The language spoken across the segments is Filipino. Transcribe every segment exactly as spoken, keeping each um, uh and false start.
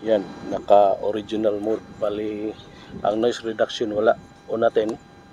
Yan, naka-original mode. Bali, ang noise reduction wala. O natin,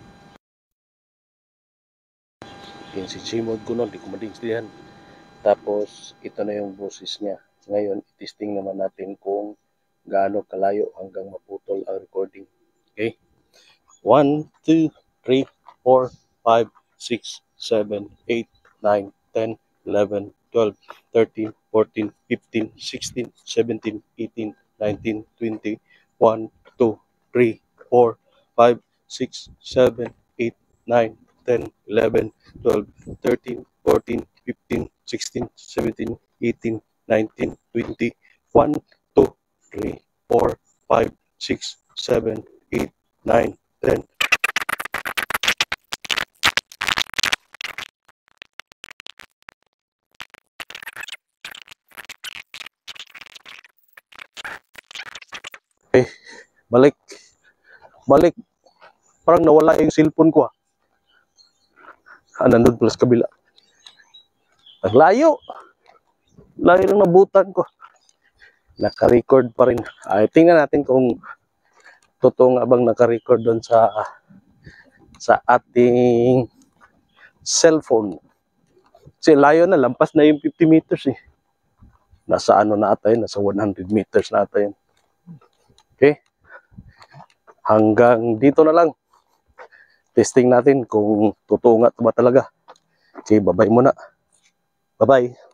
yung si G-mode ko nun, di ko madinstihan. Tapos, ito na yung boses niya. Ngayon, testing naman natin kung gaano kalayo hanggang maputol ang recording. Okay? one, two, three, four, five, six, seven, eight, nine, ten, eleven, twelve, thirteen, fourteen, fifteen, sixteen, seventeen, eighteen, nineteen, twenty, one, two, three, four, five, six, seven, eight, nine, ten, eleven, twelve, thirteen, fourteen, fifteen, sixteen, seventeen, eighteen, nineteen, twenty, one, two, three, four, five, six, seven, eight, nine, ten. Okay, balik. Balik. Parang nawala yung cellphone ko ah. Ah, nandun pala sa kabila. Naglayo. Layo ng nabutan ko. Naka-record pa rin. Ay, tingnan natin kung totoo nga bang naka-record doon sa sa ating cellphone. Kasi layo na, lampas na yung fifty meters eh. Nasa ano na ata yun, nasa one hundred meters na ata yun. Okay? Hanggang dito na lang. Testing natin kung totoo nga ba talaga. Okay, bye-bye muna. Bye-bye.